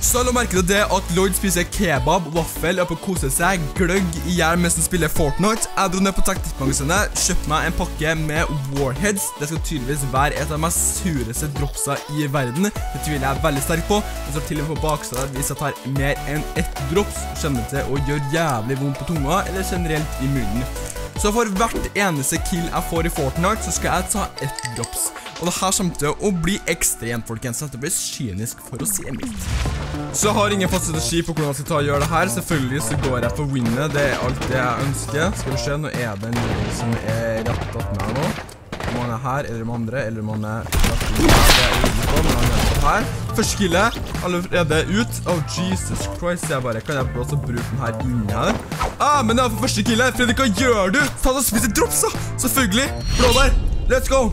Så la merke til det at Lloyd spiser kebab, vaffel, og koser seg, gløgg i hjel mens han spiller Fortnite. Jeg dro ned på teknikkmagasinet, kjøpte meg en pakke med Warheads. Det skal tydeligvis være et av de mest sureste dropsa i verden. Det tviler jeg veldig sterkt på. Jeg står til og med på baksiden at hvis jeg tar mer enn ett drops, kommer det til å gjøre jævlig vondt på tunga, eller generelt i munnen. Så for hvert eneste kill jeg får i Fortnite, så skal jeg ta ett drops. Og det her kommer til å bli ekstremt, folkens. Dette blir kynisk for å si mildt. Så jeg har ingen fast strategi på hvordan jeg skal ta og gjøre det her. Selvfølgelig så går jeg for winnet. Det er alt det jeg ønsker. Skal vi se, nå er det en som er rettet med nå. Om han er her, eller om andre, eller om han er rettet med her. Det er ulik på, men han er rettet her. Første killet, allerede ut. Oh, Jesus Christ, jeg bare, kan jeg også bruke den her inne her? Men det er for første killet. Fredrik, hva gjør du? Ta deg og spise drops, da! Selvfølgelig. Blåbær, let's go!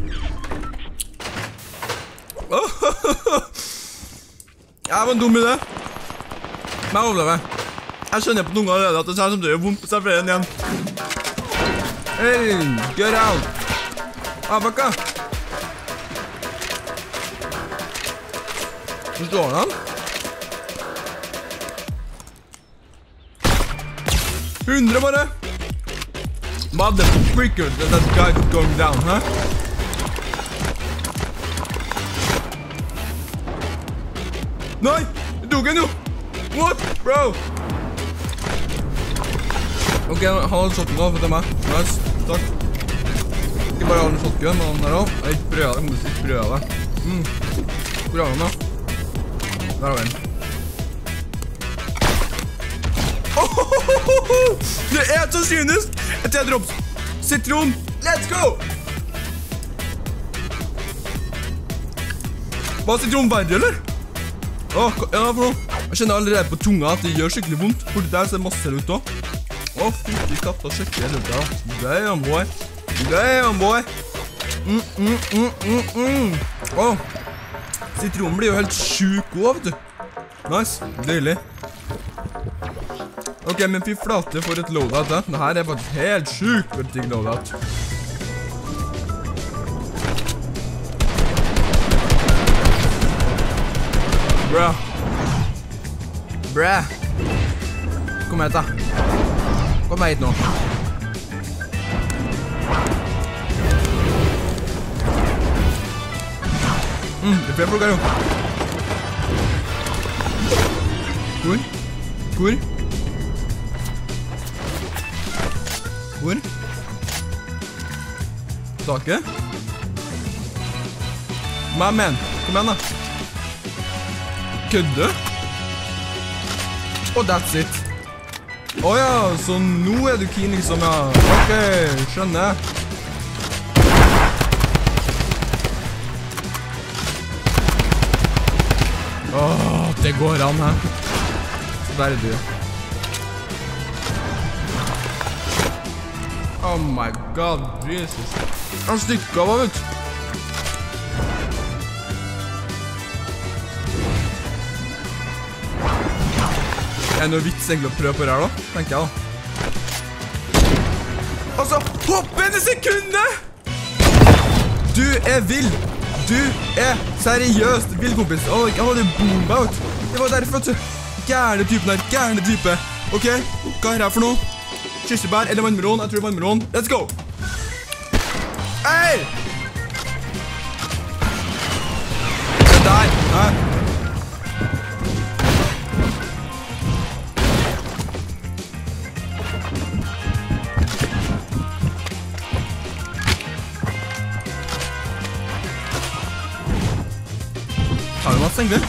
Jeg var en dum idé. Men jeg overlever. Jeg skjønner på tunga allerede at det kommer til å gjøre vondt på serveren igjen. Hey, get out. Bakka. Hvor står han? 100 bare. Motherfreaker, that guy is going down, huh? Nei, jeg tok en jo. What, bro? Ok, han hadde shotgun da, for det er meg. Nice, takk. Ikke bare ha en shotgun, men han der også. Jeg ikke prøver det, jeg ikke prøver det. Hvor er han da? Der har vi den. Det er så kynisk! Et drops. Sitron, let's go! Var sitron verre, eller? Ja, for noe. Jeg kjenner allerede på tunga at det gjør skikkelig vondt. Fordi der ser masse ut da. Fytti katta, skikkelig rundt der da. Damn, boy. Damn, boy. Citronen blir jo helt sjuk også, vet du. Nice, deilig. Ok, men fy flate for et loadout da. Dette her er faktisk helt sjukt for et digg loadout. Bra. Bra. Kom hit da. Kom hit nå. Det er flere folk her jo. Hvor? Hvor? Hvor? Taket? My man. Kom igjen da. Kødde? Og that's it. Åja, så nå er du keen liksom, ja. Ok, skjønner. Det går an her. Så der er du. Oh my god, Jesus. Han stykket av, vet du. Er det noe vits egentlig å prøve på det her da, tenker jeg da. Altså, hoppende sekundet! Du er vill. Du er seriøst vill, kompis. Jeg hadde bomba ut. Det var derfor at du... Gærne typen her, gærne type. Ok, hva er det her for noe? Kirsebær eller vannmelon? Jeg tror det er vannmelon. Let's go! Hei! Det der, hæ? Har du masse egentlig?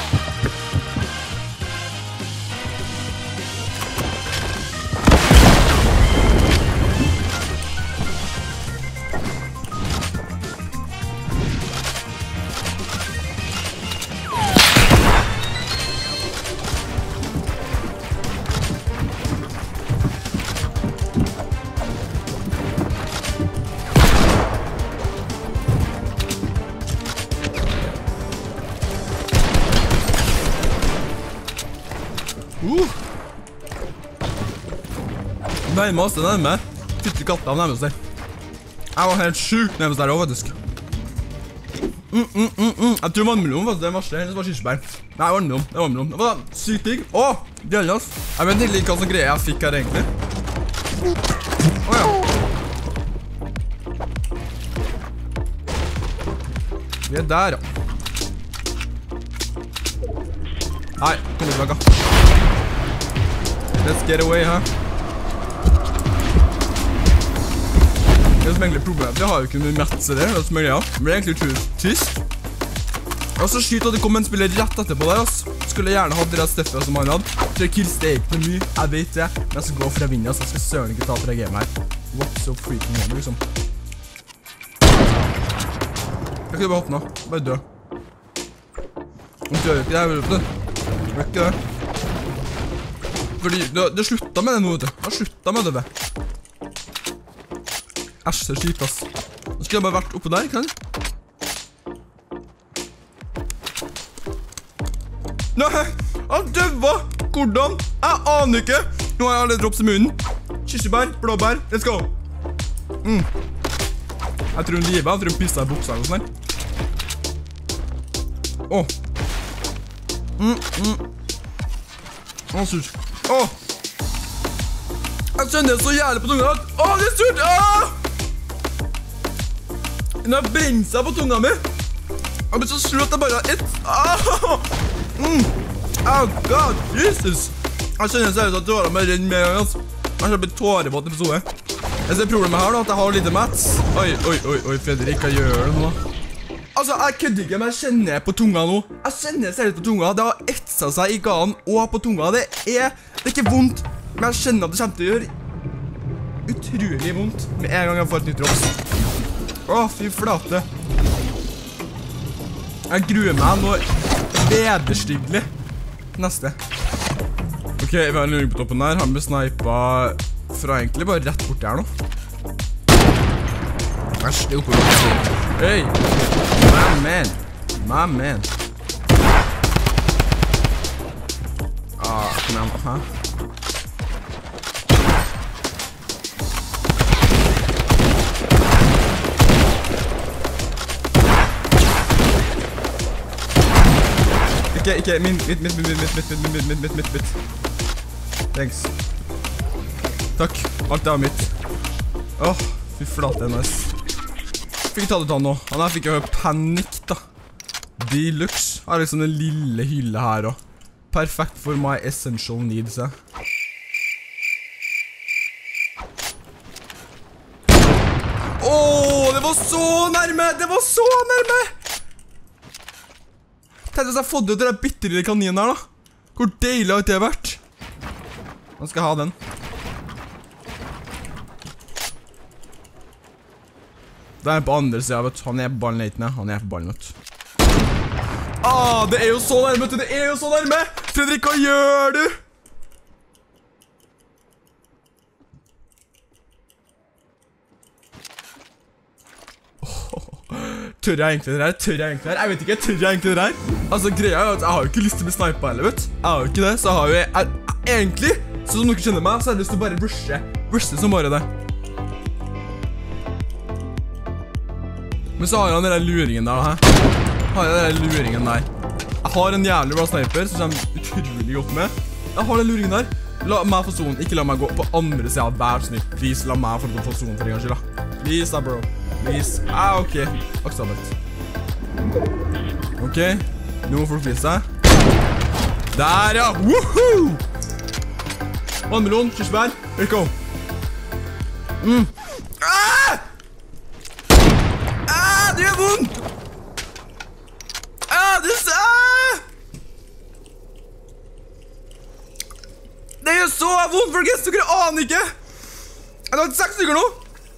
Nærme oss, det nærme. Fytti katta av nærmest der. Jeg var helt sjukt nærmest der også, faktisk. Jeg tror vannmelon faktisk, det er varsler, eller så var kirsebær. Nei, vannmelon, det var vannmelon. Det var sykt digg. Åh, gjelder ass. Jeg vet ikke hva sånn greie jeg fikk her egentlig. Åja. Vi er der, ja. Nei, kan du lage. Let's get away, hæ? Det som egentlig er problemet, jeg har jo ikke noe metse det, det som er greia. Det blir egentlig utrolig tyst. Og så skyt at det kom en spiller rett etterpå der, ass. Skulle jeg gjerne hatt det steffet som han hadde. Så kills det ikke noe mye, jeg vet det. Men jeg skal gå for å vinne, ass. Jeg skal søren ikke ta til det gamet her. What so freaking on, liksom. Jeg kan bare hoppe nå, bare dø. Hun dør ikke, jeg vil opp det. Det er ikke det. Fordi, det slutta med det nå, vet du. Det slutta med det, vet. Æsj, det er kjipt, ass. Nå skulle jeg bare vært oppe der, kan jeg? Nei, han døva! Hvordan? Jeg aner ikke! Nå har jeg alle drops i munnen. Kirsebær, blåbær, let's go! Jeg tror hun livet, jeg tror hun pisset i buksa eller sånn her. Åh. Åh, surt. Åh! Jeg kjenner det så jævlig på tunga. Åh, det er surt! Åh! Den har brent seg på tunga mi. Jeg blir så slut at jeg bare har ett. Oh god, Jesus. Jeg kjenner seriøst at tårene meg renner med en gang, altså. Jeg har blitt tårevåt episode. Jeg ser problemet her da, at jeg har lite mats. Oi, Fredrik, hva gjør du nå? Altså, jeg kødder ikke, men jeg kjenner på tunga nå. Jeg kjenner seriøst på tunga. Det har etset seg i ganen og på tunga. Det er ikke vondt, men jeg kjenner at det kommer til å gjøre utrolig vondt med en gang jeg får et nytt drops. Åh, fy flate. Jeg gruer meg nå vederstyggelig. Neste. Ok, vi har en luring på toppen her. Han ble snipet fra egentlig bare rett bort her nå. Æsj, det er oppe. Hey! My man. My man. Kom igjen, hæ? Ikke, mitt. Thanks. Takk, alt er mitt. Åh, fy flate, det er nice. Fikk ta det ut han nå. Han her fikk jo panikk da. Deluxe. Har liksom den lille hylle her også. Perfekt for my essential needs, ja. Åh, det var så nærme! Det var så nærme! Tenk hvis jeg fått ut den bitterlige kaninen her da. Hvor deilig har det vært? Nå skal jeg ha den. Det er på andre siden, vet du. Han er på ballen leitende. Han er på ballen, vet du. Det er jo så nærme, vet du. Det er jo så nærme! Fredrik, hva gjør du? Tør jeg egentlig det her? Tør jeg egentlig det her? Jeg vet ikke, tør jeg egentlig det her? Altså, greia er at jeg har jo ikke lyst til å bli snipet heller, vet du. Jeg har jo ikke det, så jeg har jo... Egentlig, så som dere kjenner meg, så har jeg lyst til å bare rushe. Rushe som bare det. Men så har jeg den der luringen der, hæ? Har jeg den der luringen der. Jeg har en jævlig bra sniper, som kommer utrolig godt med. Jeg har den luringen der. La meg få zonen, ikke la meg gå på andre siden av hver snitt. Please, la meg få zonen for en gang skyld, da. Please da, bro. Please. Ok. Aksabelt. Ok. Nå må folk vise seg. Der, ja. Woohoo! Vannmelon, kirsebær. Let's go. Det gjør vondt! Det gjør så vondt, folkens! Dere aner ikke! Jeg har 6 stykker nå!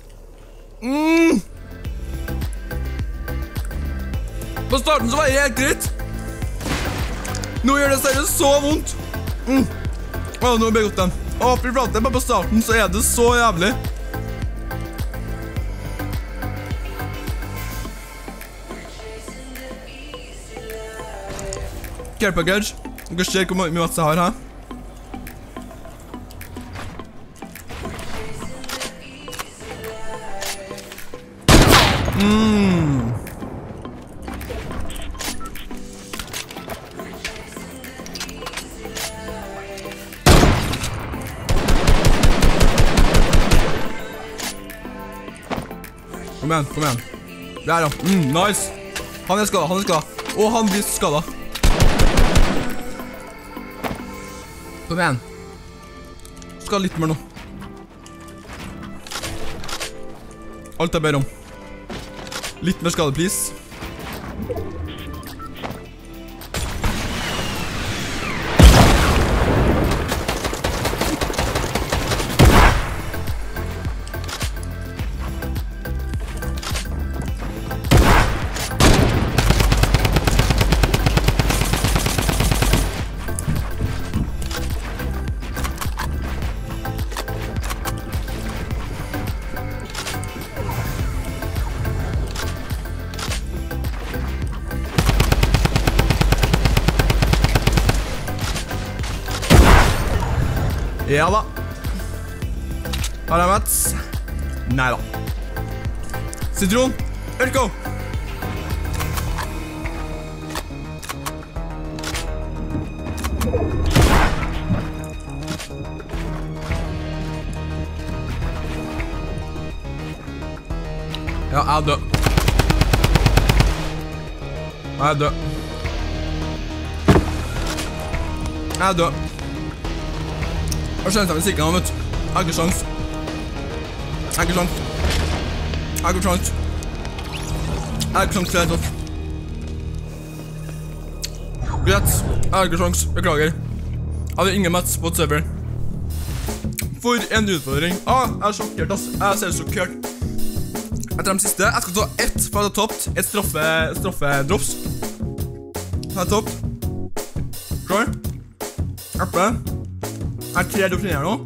På starten så var det helt greit. Nå gjør det seriøst så vondt. Nå er det godt den. Fy flate, bare på starten så er det så jævlig. Care package. Dere ser hvor mye mats jeg har her. Kom igjen, kom igjen. Der ja. Nice. Han er skadet, han er skadet. Og han blir skadet. Kom igjen. Skal litt mer nå. Alt jeg ber om. Litt mer skade, please. Ja da. Har jeg Mats? Neida. Sitron, Ørko! Ja, jeg er død. Jeg er død. Jeg er død. Jeg skjønner hvis ikke han, vet du. Jeg har ikke sjans. Jeg har ikke sjans. Jeg har ikke sjans. Jeg har ikke sjans til det, sånn. Greit. Jeg har ikke sjans. Beklager. Jeg hadde ingen match whatsoever. For en utfordring. Jeg er sjokkert, ass. Jeg ser sjokkert. Etter de siste, jeg skal ta ett for å ha topt. Et straffedrops. Jeg har topt. Klar. Eple. Jeg har 3 drops inn her nå.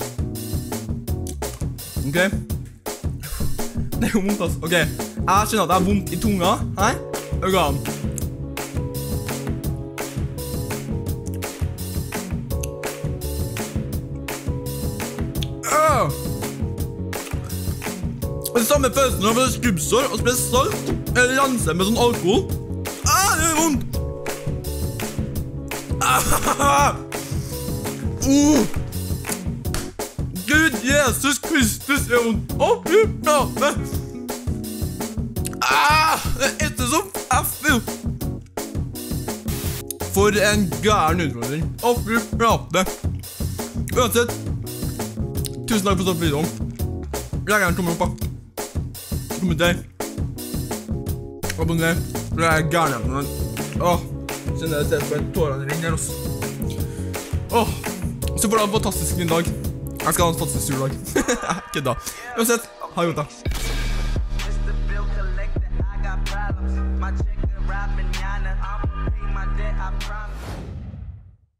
Ok. Det er jo vondt, ass. Ok. Jeg skjønner at det er vondt i tunga. Her. Øynene. Det samme følelsen når man får skrubbsår og spiller salt, eller renser med sånn alkohol. Det er vondt! Gud Jesus Kristus, det er vondt. Fy flate! Det er etter så f***. For en gæren utfordring. Fy flate. Uansett, tusen takk for å stå på videoen. Jeg er en tommel opp, da. Kommenter. Abonner. For jeg er gærne med den. Kjenner jeg ser på en tårene rinner også. Så får du ha en fantastisk din dag. Jeg skal ha en fantastisk juledag. Ikke da. Uansett, ha det godt da.